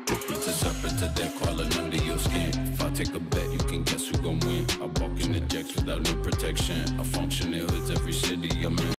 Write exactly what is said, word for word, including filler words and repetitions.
It's a serpent to death crawling under your skin. If I take a bet, you can guess who gon' win. I walk in the jacks without no protection. I function in hoods every city I'm in.